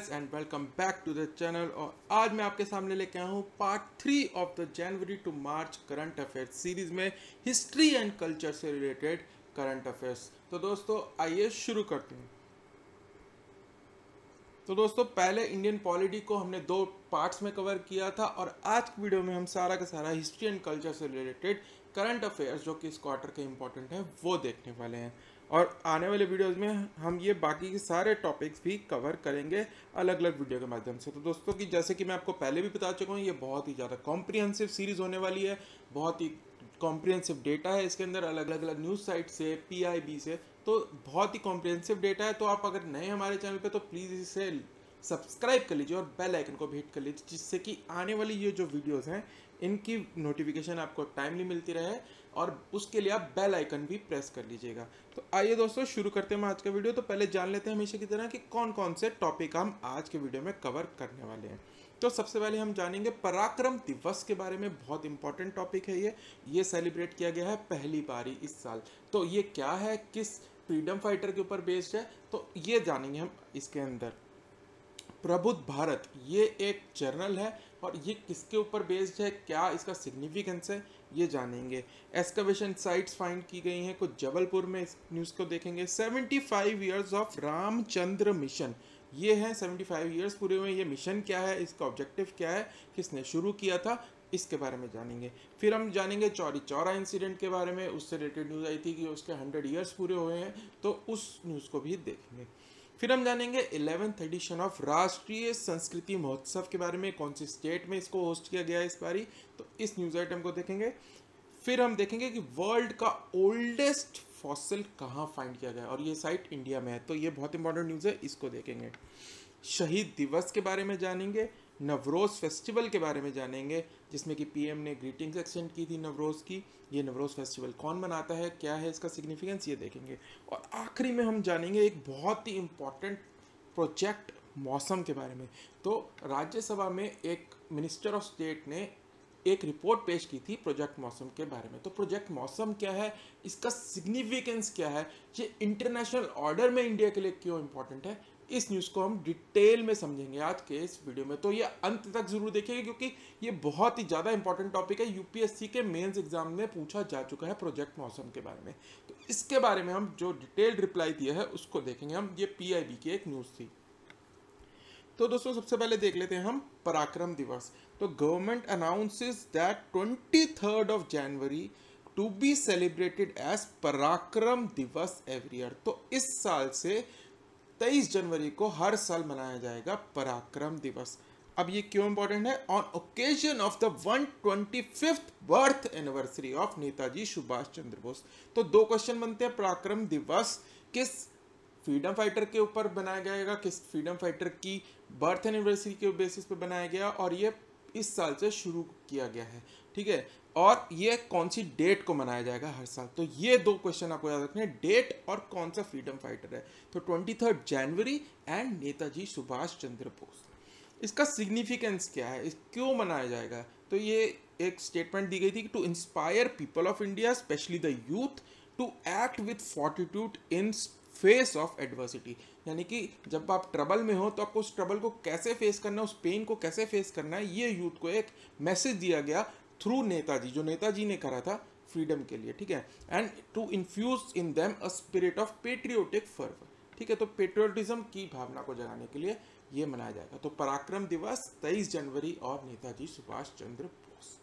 Guys and welcome back to the channel. और आज मैं आपके सामने लेके आया हूँ part 3 of the January to March current affairs series में हिस्ट्री एंड कल्चर से रिलेटेड करंट अफेयर्स। तो दोस्तों आइए शुरू करते हैं। तो दोस्तों पहले इंडियन पॉलिटी को हमने 2 पार्ट्स में कवर किया था और आज की वीडियो में हम सारा का सारा हिस्ट्री एंड कल्चर से रिलेटेड करंट अफेयर्स जो कि इस क्वार्टर के इंपॉर्टेंट हैं वो देखने वाले हैं। और आने वाले वीडियोस में हम ये बाकी के सारे टॉपिक्स भी कवर करेंगे अलग अलग वीडियो के माध्यम से। तो दोस्तों की जैसे कि मैं आपको पहले भी बता चुका हूँ, ये बहुत ही ज़्यादा कॉम्प्रिहेंसिव सीरीज़ होने वाली है। बहुत ही कॉम्प्रिहेंसिव डेटा है इसके अंदर, अलग अलग न्यूज़ साइट से, PIB से, तो बहुत ही कॉम्प्रिहेंसिव डेटा है। तो आप अगर नए हमारे चैनल पे तो प्लीज़ इसे सब्सक्राइब कर लीजिए और बेल आइकन को भी हिट कर लीजिए, जिससे कि आने वाली ये जो वीडियोस हैं इनकी नोटिफिकेशन आपको टाइमली मिलती रहे और उसके लिए आप बेल आइकन भी प्रेस कर लीजिएगा। तो आइए दोस्तों शुरू करते हैं हम आज का वीडियो। तो पहले जान लेते हैं हमेशा की तरह कि कौन कौन से टॉपिक हम आज के वीडियो में कवर करने वाले हैं। तो सबसे पहले हम जानेंगे पराक्रम दिवस के बारे में। बहुत इंपॉर्टेंट टॉपिक है ये सेलिब्रेट किया गया है पहली बारी इस साल। तो ये क्या है, किस फ्रीडम फाइटर के ऊपर बेस्ड है, तो ये जानेंगे हम इसके अंदर। प्रबुद्ध भारत ये एक जर्नल है और ये किसके ऊपर बेस्ड है, क्या इसका सिग्निफिकेंस है, ये जानेंगे। एक्सकवेशन साइट्स फाइंड की गई हैं कुछ जबलपुर में, इस न्यूज़ को देखेंगे। 75 ईयर्स ऑफ रामचंद्र मिशन, ये है 75 ईयर्स पूरे हुए। ये मिशन क्या है, इसका ऑब्जेक्टिव क्या है, किसने शुरू किया था, इसके बारे में जानेंगे। फिर हम जानेंगे चौरी चौरा इंसिडेंट के बारे में, उससे रिलेटेड न्यूज़ आई थी कि उसके 100 ईयर्स पूरे हुए हैं, तो उस न्यूज़ को भी देखेंगे। फिर हम जानेंगे 11th addition of Rashtriya Sanskriti महोत्सव के बारे में, कौन सी स्टेट में इसको होस्ट किया गया है इस बारी, तो इस न्यूज़ आइटम को देखेंगे। फिर हम देखेंगे कि वर्ल्ड का ओल्डेस्ट फॉसिल कहाँ फाइंड किया गया और ये साइट इंडिया में है, तो ये बहुत इंपॉर्टेंट न्यूज़ है, इसको देखेंगे। शहीद दिवस के बारे में जानेंगे। नवरोज़ फेस्टिवल के बारे में जानेंगे, जिसमें कि PM ने ग्रीटिंग्स एक्सटेंड की थी नवरोज़ की। ये नवरोज़ फेस्टिवल कौन मनाता है, क्या है इसका सिग्निफिकेंस, ये देखेंगे। और आखिरी में हम जानेंगे एक बहुत ही इम्पॉर्टेंट प्रोजेक्ट मौसम के बारे में। तो राज्यसभा में एक मिनिस्टर ऑफ स्टेट ने एक रिपोर्ट पेश की थी प्रोजेक्ट मौसम के बारे में। तो प्रोजेक्ट मौसम क्या है, इसका सिग्निफिकेंस क्या है, ये इंटरनेशनल ऑर्डर में इंडिया के लिए क्यों इंपॉर्टेंट है, इस न्यूज़ को हम डिटेल में समझेंगे आज के इस वीडियो में। तो ये अंत तक जरूर देखिएगा क्योंकि ये बहुत ही ज़्यादा इंपॉर्टेंट टॉपिक है। UPSC के मेंस एग्जाम में पूछा जा चुका है प्रोजेक्ट मौसम के बारे में। तो इसके बारे में हम जो डिटेल्ड रिप्लाई दिया है उसको देखेंगे हम। ये PIB की एक न्यूज़ थी। तो दोस्तों सबसे पहले देख लेते हैं हम पराक्रम दिवस। तो government announces that 23rd of January to be celebrated as Parakram Diwas every year. तो इस साल से 23 जनवरी को हर साल मनाया जाएगा पराक्रम दिवस। अब ये क्यों इंपॉर्टेंट है, on occasion of the 125th birth anniversary of Netaji Subhash Chandra Bose. तो 2 क्वेश्चन बनते हैं, पराक्रम दिवस किस फ्रीडम फाइटर के ऊपर बनाया जाएगा, किस फ्रीडम फाइटर की बर्थ एनिवर्सरी के बेसिस पे बनाया गया, और ये इस साल से शुरू किया गया है, ठीक है। और ये कौन सी डेट को मनाया जाएगा हर साल, तो ये 2 क्वेश्चन आपको याद रखने हैं, डेट और कौन सा फ्रीडम फाइटर है। तो 23 जनवरी एंड नेताजी सुभाष चंद्र बोस। इसका सिग्निफिकेंस क्या है, क्यों मनाया जाएगा, तो ये एक स्टेटमेंट दी गई थी कि to inspire people of India specially the youth to act with fortitude in face of adversity. यानी कि जब आप ट्रबल में हो तो आपको उस ट्रबल को कैसे फेस करना है, उस पेन को कैसे फेस करना है, ये यूथ को एक मैसेज दिया गया थ्रू नेताजी, जो नेताजी ने करा था फ्रीडम के लिए, ठीक है। And to infuse in them a spirit of patriotic fervour, ठीक है। तो पेट्रियोटिज्म की भावना को जगाने के लिए ये मनाया जाएगा। तो पराक्रम दिवस 23 जनवरी और नेताजी सुभाष चंद्र बोस।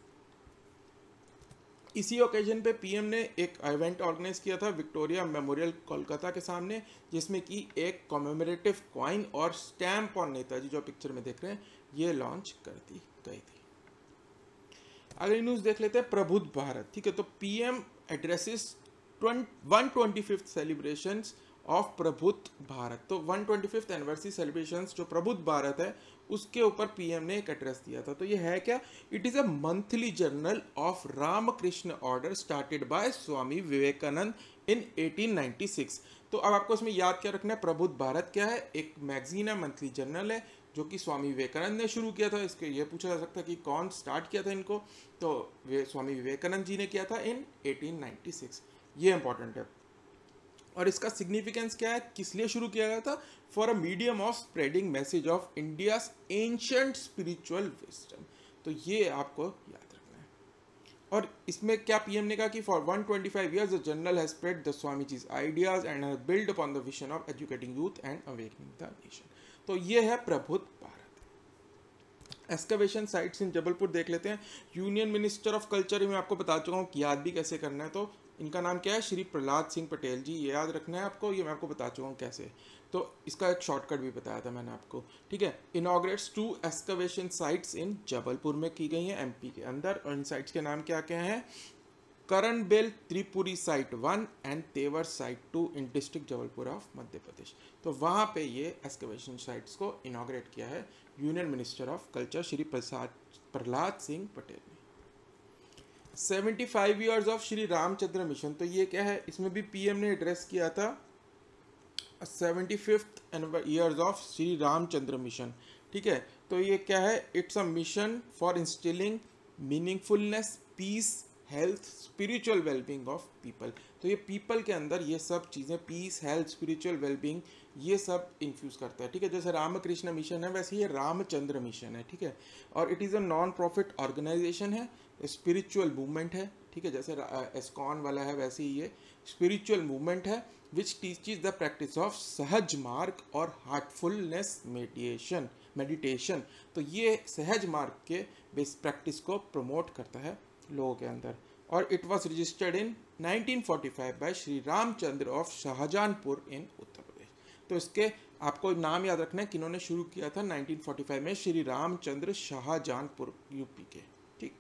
इसी ओकेजन पे PM ने एक इवेंट ऑर्गेनाइज किया था विक्टोरिया मेमोरियल कोलकाता के सामने, जिसमें कि एक कॉमेमोरेटिव कॉइन और स्टैम्प और नेताजी जो पिक्चर में देख रहे हैं ये लॉन्च कर दी गई थी। अगली न्यूज़ देख लेते हैं प्रबुद्ध भारत, ठीक है। तो PM addresses 125th celebrations of प्रबुद्ध भारत। तो 125th एनिवर्सरी सेलिब्रेशंस जो प्रबुद्ध भारत है उसके ऊपर PM ने एक एड्रेस दिया था। तो ये है क्या, it is a monthly journal of Ramakrishna order started by Swami Vivekananda in 1896। तो अब आपको इसमें याद क्या रखना है, प्रबुद्ध भारत क्या है, एक मैगजीन है, मंथली जर्नल है जो कि स्वामी विवेकानंद ने शुरू किया था। इसके ये पूछा जा सकता है कि कौन स्टार्ट किया था इनको, तो स्वामी विवेकानंद जी ने किया था इन 1896, ये इंपॉर्टेंट है। और इसका सिग्निफिकेंस क्या है, किस लिए शुरू किया गया था? For a medium of spreading message of India's ancient spiritual wisdom. तो ये आपको याद रखना है। और इसमें क्या पीएम ने कहा कि for 125 years the journal has spread the Swami ji's ideas and has build upon the vision of educating youth and awakening the nation. तो ये है Prabuddha Bharat. Excavation sites in Jabalpur देख लेते हैं। यूनियन मिनिस्टर ऑफ कल्चर मैं आपको बता चुका हूँ कि याद भी कैसे करना है। तो इनका नाम क्या है? श्री प्रहलाद सिंह पटेल जी। ये याद रखना है आपको, ये मैं आपको बता चुका हूँ कैसे। तो इसका एक शॉर्टकट भी बताया था मैंने आपको, ठीक है। Inaugurates 2 excavation sites in Jabalpur में की गई हैं एमपी के अंदर, और इन साइट्स के नाम क्या क्या हैं? Karanbel Tripuri site 1 and Tewar site 2 in district Jabalpur of Madhya Pradesh. तो वहाँ पे ये एक्सकवेशन साइट्स को इनॉग्रेट किया है union minister of culture Shri Prahlad Singh Patel ने। 75 years of Shri Ramchandra mission. तो ये क्या है? इसमें भी पीएम ने एड्रेस किया था 75th years of Shri Ramchandra mission, ठीक है। तो ये क्या है? It's a mission for instilling meaningfulness, peace, health, spiritual wellbeing of people. तो ये पीपल के अंदर ये सब चीज़ें, पीस, हेल्थ, स्पिरिचुअल वेलबींग, ये सब इन्फ्यूज़ करता है, ठीक है। जैसे रामकृष्ण मिशन है वैसे ये रामचंद्र मिशन है, ठीक है। और it is a non profit organisation है, स्पिरिचुअल मूवमेंट है, ठीक है। जैसे एस्कॉन वाला है वैसे ही ये स्पिरिचुअल मूवमेंट है which teaches the practice of Sahaj Marg और हार्टफुलनेस मेडिटेशन। तो ये सहज मार्ग के बेस प्रैक्टिस को प्रमोट करता है लोगों के अंदर। और it was registered in 1945 by Shri Ramchandra of Shahjahanpur in Uttar Pradesh. तो इसके आपको नाम याद रखना है किन्होंने शुरू किया था 1945 में, श्री रामचंद्र शाहजहानपुर यूपी के, ठीक।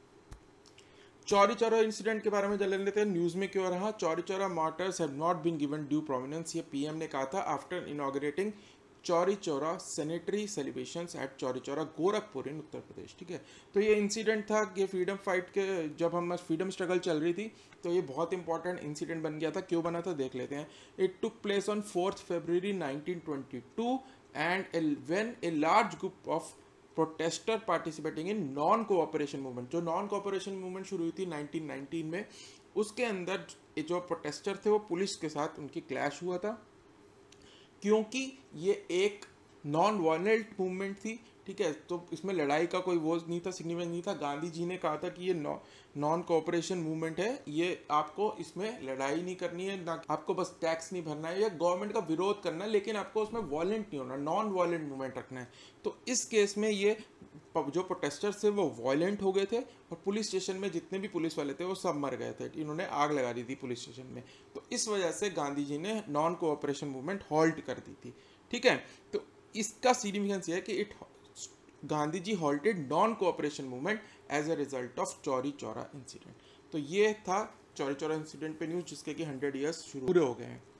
चौरी चौरा इंसिडेंट के बारे में जान लेते हैं, न्यूज़ में क्यों रहा। Chauri Chaura martyrs have not been given due prominence, ये पीएम ने कहा था after inaugurating Chauri Chaura centenary celebrations at Chauri Chaura Gorakhpur in Uttar Pradesh, ठीक है। तो ये इंसिडेंट था कि फ्रीडम फाइट के जब हम फ्रीडम स्ट्रगल चल रही थी तो ये बहुत इंपॉर्टेंट इंसिडेंट बन गया था। क्यों बना था देख लेते हैं। It took place on 4 February 1922 and when a large group of protester participating in non cooperation movement, जो नॉन कोऑपरेशन मूवमेंट शुरू हुई थी 1919 में, उसके अंदर जो प्रोटेस्टर थे वो पुलिस के साथ उनकी क्लैश हुआ था, क्योंकि ये एक नॉन वायलेंट मूवमेंट थी, ठीक है। तो इसमें लड़ाई का कोई वो नहीं था, सिग्निफिकेंस नहीं था। गांधी जी ने कहा था कि ये नॉन कोऑपरेशन मूवमेंट है, ये आपको इसमें लड़ाई नहीं करनी है, ना आपको बस टैक्स नहीं भरना है या गवर्नमेंट का विरोध करना है, लेकिन आपको उसमें वायलेंट नहीं होना, नॉन वायलेंट मूवमेंट रखना है। तो इस केस में ये जो प्रोटेस्टर्स थे वो वायलेंट हो गए थे और पुलिस स्टेशन में जितने भी पुलिस वाले थे वो सब मर गए थे, इन्होंने आग लगा दी थी पुलिस स्टेशन में। तो इस वजह से गांधी जी ने नॉन कोऑपरेशन मूवमेंट हॉल्ट कर दी थी, ठीक है। तो इसका सिग्निफिकेंस ये है कि Gandhi ji halted non cooperation movement as a result of Chauri Chaura incident. तो ये था चौरी चौरा इंसिडेंट पे न्यूज, जिसके कि 100 ईयर्स पूरे हो गए हैं।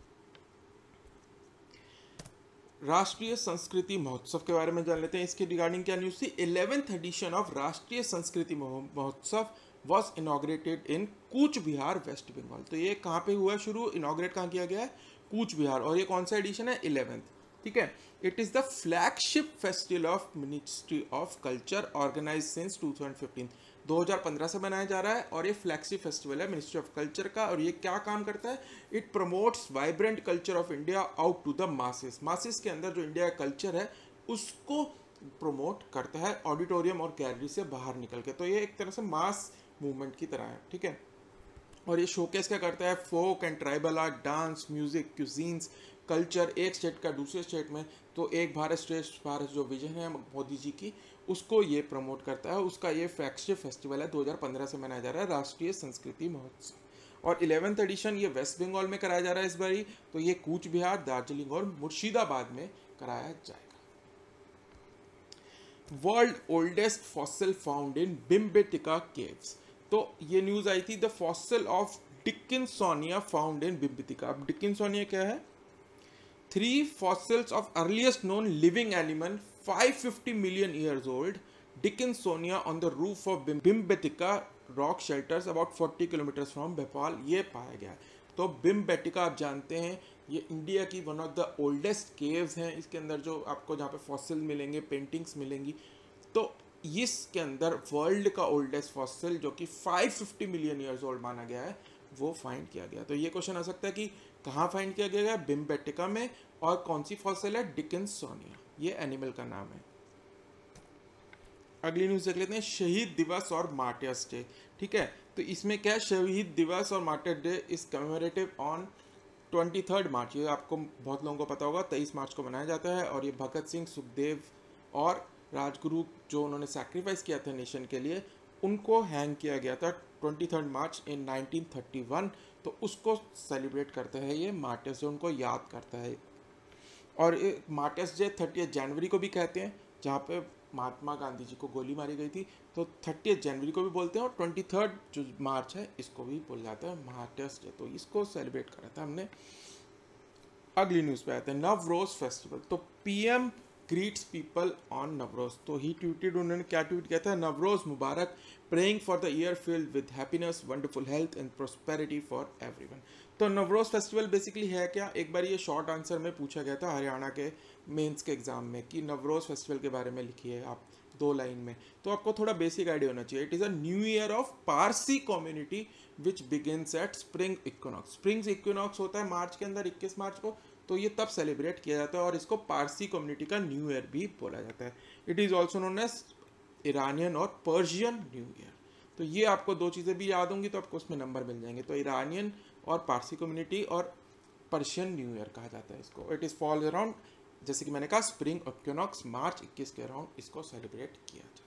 राष्ट्रीय संस्कृति महोत्सव के बारे में जान लेते हैं। इसके रिगार्डिंग क्या न्यूज़ थी। 11th addition of Rashtriya Sanskriti Mahotsav was inaugurated in Cooch Behar West Bengal. तो ये कहाँ पे हुआ शुरू, इनॉग्रेट कहाँ किया गया है? कूच बिहार। और ये कौन सा एडिशन है? 11th, ठीक है। It is the flagship festival of ministry of culture organise since 2015 से मनाया जा रहा है, और ये फ्लैगशिप फेस्टिवल है मिनिस्ट्री ऑफ कल्चर का। और ये क्या काम करता है? It promotes vibrant culture of India out to the masses. Masses के अंदर जो इंडिया का कल्चर है उसको प्रमोट करता है ऑडिटोरियम और गैलरी से बाहर निकल के। तो ये एक तरह से मास मूवमेंट की तरह है, ठीक है। और ये शोकेस क्या करता है? Folk and tribal art, dance, music, cuisines, culture, एक स्टेट का दूसरे स्टेट में। तो एक भारत श्रेष्ठ भारत जो विजन है मोदी जी की, उसको ये प्रमोट करता है। उसका ये फ्लैगशिप फेस्टिवल है, 2015 से मनाया जा रहा है, राष्ट्रीय संस्कृति महोत्सव। और 11th एडिशन ये वेस्ट बंगाल में कराया जा रहा है इस बारी। तो ये कूच बिहार, दार्जिलिंग और मुर्शिदाबाद में कराया जाएगा। World oldest fossil found in Bhimbetka caves. तो ये न्यूज आई थी, the fossil of Dickinsonia found in Bhimbetka. अब डिकिंसोनिया क्या है? 3 fossils of earliest known living animal 550 million years old, Dickinsonia on the roof of Bimbetica rock shelters about 40 kilometers from Bhopal, ये पाया गया। तो बिम्बेटिका आप जानते हैं ये इंडिया की one of the oldest caves हैं। इसके अंदर जो आपको जहाँ पे फॉसिल मिलेंगे, पेंटिंग्स मिलेंगी। तो इसके अंदर वर्ल्ड का ओल्डेस्ट फॉसिल जो कि 550 मिलियन ईयर्स ओल्ड माना गया है वो फाइंड किया गया। तो ये क्वेश्चन आ सकता है कि कहाँ फाइंड किया गया है, भिमबेटका में, और कौन सी फॉसिल है, डिकिंसोनिया, ये एनिमल का नाम है। अगली न्यूज़ देख लेते हैं, शहीद दिवस और मार्टियर्स डे। ठीक है, तो इसमें क्या है, शहीद दिवस और martyr day is commemorative on 23 March. ये आपको बहुत लोगों को पता होगा, 23 मार्च को मनाया जाता है। और ये भगत सिंह, सुखदेव और राजगुरु जो उन्होंने सैक्रिफाइस किया था नेशन के लिए, उनको हैंग किया गया था 23 मार्च इन 1931। तो उसको सेलिब्रेट करते हैं ये मार्टियर्स डे, उनको याद करता है। और मार्टियर्स डे 30 जनवरी को भी कहते हैं, जहाँ पे महात्मा गांधी जी को गोली मारी गई थी। तो 30 जनवरी को भी बोलते हैं, और 23 जो मार्च है इसको भी बोला जाता है मार्टियर्स डे। तो इसको सेलिब्रेट करा था हमने। अगली न्यूज़ पे आते हैं, नवरोज फेस्टिवल। तो PM greets people on Navroz. तो ही ट्वीटेड, उन्होंने क्या ट्वीट किया था, नवरोज मुबारक, praying for the year filled with happiness, wonderful health and prosperity for everyone. तो नवरोज फेस्टिवल बेसिकली है क्या, एक बार ये शॉर्ट आंसर में पूछा गया था हरियाणा के मेंस के एग्जाम में कि नवरोज फेस्टिवल के बारे में लिखिए आप 2 लाइन में। तो आपको थोड़ा बेसिक आइडिया होना चाहिए। It is a new year of Parsi community which begins at spring equinox. Spring equinox होता है मार्च के अंदर, 21 मार्च को। तो ये तब सेलिब्रेट किया जाता है और इसको पारसी कम्युनिटी का न्यू ईयर भी बोला जाता है। It is also known as Iranian और पर्शियन न्यू ईयर। तो ये आपको 2 चीज़ें भी याद होंगी तो आपको उसमें नंबर मिल जाएंगे। तो ईरानियन और पारसी कम्युनिटी और पर्शियन न्यू ईयर कहा जाता है इसको। इट इज़ फॉल अराउंड, जैसे कि मैंने कहा, स्प्रिंग इक्विनॉक्स मार्च 21 के अराउंड इसको सेलिब्रेट किया जाता है।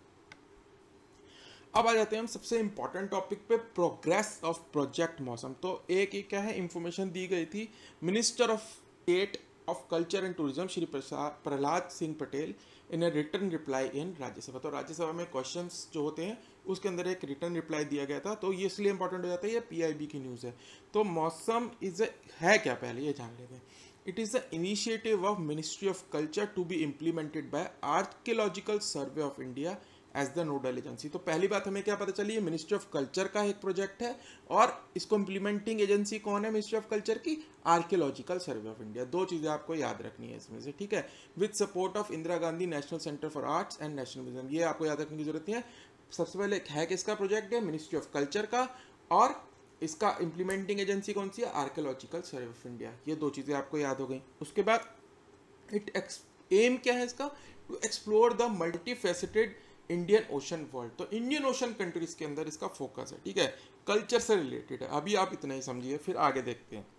अब आ जाते हैं हम सबसे इंपॉर्टेंट टॉपिक पे, प्रोग्रेस ऑफ प्रोजेक्ट मौसम। तो एक क्या है, इंफॉर्मेशन दी गई थी minister of state of culture and tourism Shri Prahlad Singh Patel in a return reply in Rajya Sabha. तो राज्यसभा में क्वेश्चंस जो होते हैं उसके अंदर एक रिटर्न रिप्लाई दिया गया था। तो ये इसलिए इंपॉर्टेंट हो जाता है, ये पीआईबी की न्यूज़ है। तो मौसम है क्या, पहले ये जान लेते हैं। It is the initiative of ministry of culture to be implemented by archaeological survey of India as the nodal agency. तो पहली बात हमें क्या पता चली, मिनिस्ट्री ऑफ कल्चर का एक प्रोजेक्ट है, और इसको इम्प्लीमेंटिंग एजेंसी कौन है मिनिस्ट्री ऑफ कल्चर की, आर्कियोलॉजिकल सर्वे ऑफ इंडिया। 2 चीज़ें आपको याद रखनी है इसमें से, ठीक है। With support of Indira Gandhi national centre for arts and national museum, ये आपको याद रखने की जरूरत है। सबसे पहले है किसका प्रोजेक्ट है, मिनिस्ट्री ऑफ कल्चर का, और इसका इम्प्लीमेंटिंग एजेंसी कौन सी है, आर्कियोलॉजिकल सर्वे ऑफ इंडिया। ये 2 चीज़ें आपको याद हो गई। उसके बाद एम क्या है इसका, to explore the multifaceted Indian ocean world. तो इंडियन ओशन कंट्रीज के अंदर इसका फोकस है, ठीक है, कल्चर से रिलेटेड है। अभी आप इतना ही समझिए, फिर आगे देखते हैं।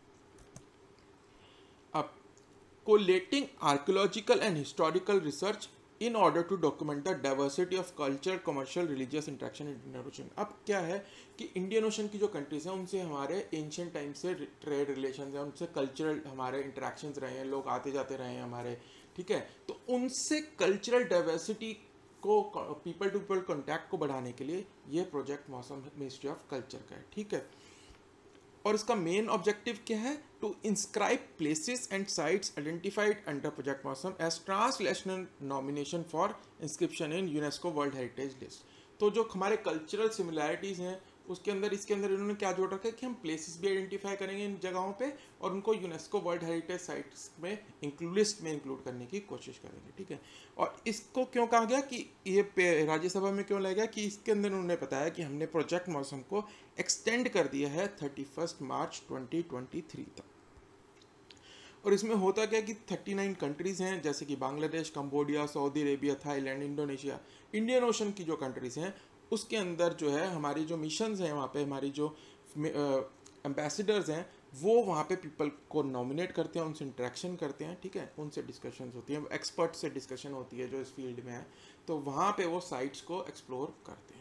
अब collating archaeological and historical research in order to document the diversity of culture, commercial, religious interaction in Indian ocean. अब क्या है कि इंडियन ओशन की जो कंट्रीज हैं उनसे हमारे एंशियंट टाइम से ट्रेड रिलेशन है, उनसे कल्चरल हमारे इंटरेक्शंस रहे हैं, लोग आते जाते रहे हैं हमारे, ठीक है। तो उनसे कल्चरल डाइवर्सिटी को, पीपल टू पीपल कॉन्टैक्ट को बढ़ाने के लिए ये प्रोजेक्ट मौसम मिनिस्ट्री ऑफ कल्चर का है, ठीक है। और इसका मेन ऑब्जेक्टिव क्या है, to inscribe places and sites identified under project Mausam as translational nomination for inscription in UNESCO world heritage list. तो जो हमारे कल्चरल सिमिलैरिटीज़ हैं उसके अंदर, इसके अंदर इन्होंने क्या जोड़ रखा है कि हम प्लेसेस भी आइडेंटिफाई करेंगे इन जगहों पे, और उनको यूनेस्को वर्ल्ड हेरिटेज साइट्स में लिस्ट में इंक्लूड करने की कोशिश करेंगे, ठीक है। और इसको क्यों कहा गया कि ये राज्यसभा में क्यों लाया गया, कि इसके अंदर उन्होंने बताया कि हमने प्रोजेक्ट मौसम को एक्सटेंड कर दिया है 31 मार्च 2023 तक। और इसमें होता क्या कि 39 कंट्रीज़ हैं, जैसे कि Bangladesh, Cambodia, Saudi Arabia, Thailand, Indonesia. Indian ocean की जो कंट्रीज़ हैं उसके अंदर जो है हमारी जो मिशंस हैं, वहाँ पे हमारी जो एम्बेसडर्स हैं वो वहाँ पे पीपल को नॉमिनेट करते हैं, उनसे इंटरेक्शन करते हैं, ठीक है, उनसे डिस्कशन होती हैं, एक्सपर्ट से डिस्कशन होती है जो इस फील्ड में है। तो वहाँ पे वो साइट्स को एक्सप्लोर करते हैं।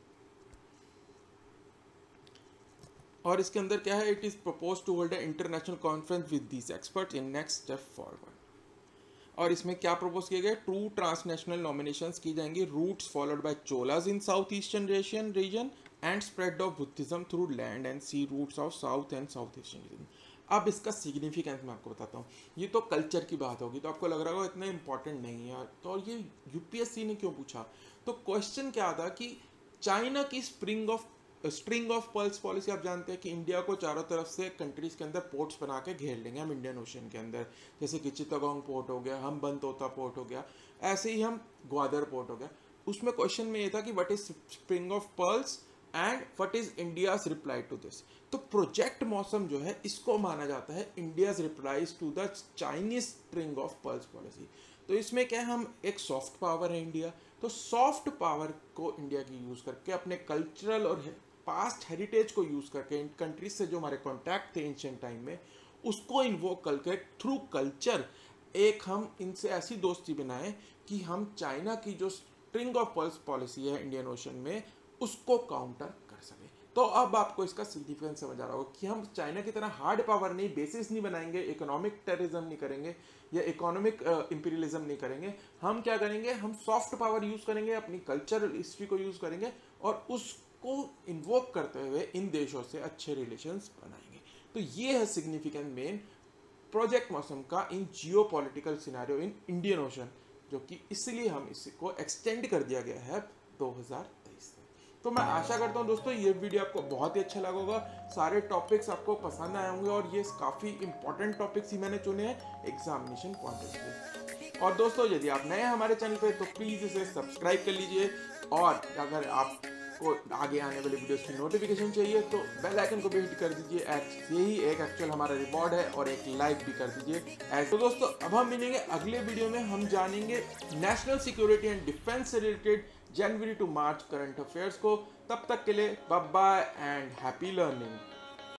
और इसके अंदर क्या है, it is propose to hold a international conference with these experts in next step forward. और इसमें क्या प्रपोज किया गया, ट्रू ट्रांसनेशनल नॉमिनेशंस की जाएंगी, routes followed by Cholas in south eastern Asian region and spread of Buddhism through land and sea routes of south and south eastern region. अब इसका significance मैं आपको बताता हूँ। ये तो कल्चर की बात होगी तो आपको लग रहा होगा इतना इंपॉर्टेंट नहीं है, तो और ये यूपीएससी ने क्यों पूछा। तो क्वेश्चन क्या था कि चाइना की स्ट्रिंग ऑफ पर्ल्स पॉलिसी, आप जानते हैं कि इंडिया को चारों तरफ से कंट्रीज के अंदर पोर्ट्स बना के घेर लेंगे हम इंडियन ओशन के अंदर, जैसे कि चित्तगोंग पोर्ट हो गया, हम्बनतोता पोर्ट हो गया, ऐसे ही हम ग्वादर पोर्ट हो गया। उसमें क्वेश्चन में ये था कि what is spring of pearls and what is India's reply to this. तो प्रोजेक्ट मौसम जो है इसको माना जाता है India's replies to the Chinese spring of pearls policy. तो इसमें क्या है, हम एक सॉफ्ट पावर है इंडिया, तो सॉफ्ट पावर को इंडिया की यूज़ करके अपने कल्चरल और पास्ट हेरिटेज को यूज़ करके इन कंट्रीज से जो हमारे कॉन्टैक्ट थे एंशिएंट टाइम में उसको इन्वोक करके थ्रू कल्चर एक हम इनसे ऐसी दोस्ती बनाएं कि हम चाइना की जो स्प्रिंग ऑफ पर्ल्स पॉलिसी है इंडियन ओशन में उसको काउंटर कर सके। तो अब आपको इसका सिग्निफिकेंस समझ आ रहा होगा कि हम चाइना की तरह हार्ड पावर नहीं, बेसिस नहीं बनाएंगे, इकोनॉमिक टेररिज्म नहीं करेंगे या इकोनॉमिक इंपीरियलिज्म नहीं करेंगे। हम क्या करेंगे, हम सॉफ्ट पावर यूज करेंगे, अपनी कल्चरल हिस्ट्री को यूज करेंगे और उसको इन्वोक करते हुए इन देशों से अच्छे रिलेशंस बनाएंगे। तो ये है सिग्निफिकेंट मेन प्रोजेक्ट मौसम का in geo political scenario in Indian ocean, जो कि इसलिए हम इसको एक्सटेंड कर दिया गया है 2023 में। तो मैं आशा करता हूँ दोस्तों ये वीडियो आपको बहुत ही अच्छा लगा होगा, सारे टॉपिक्स आपको पसंद आए होंगे और ये काफ़ी इंपॉर्टेंट टॉपिक्स ही मैंने चुने हैं एग्जामिनेशन पॉइंट ऑफ व्यू। और दोस्तों यदि आप नए हैं हमारे चैनल पे तो प्लीज़ इसे सब्सक्राइब कर लीजिए, और अगर आपको आगे आने वाले वीडियोस की नोटिफिकेशन चाहिए तो बेल आइकन को भी हिट कर दीजिए। यही एक एक्चुअल हमारा रिवॉर्ड है, और एक लाइक भी कर दीजिए। तो दोस्तों अब हम मिलेंगे अगले वीडियो में, हम जानेंगे नेशनल सिक्योरिटी एंड डिफेंस से related January to March current affairs को। तब तक के लिए bye bye and happy learning.